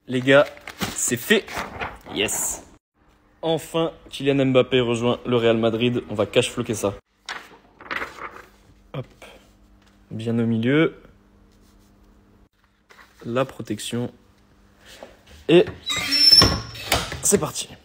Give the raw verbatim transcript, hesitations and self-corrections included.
Les gars, c'est fait. Yes. Enfin, Kylian Mbappé rejoint le Real Madrid. On va cash-floquer ça. Hop. Bien au milieu. La protection. Et c'est parti.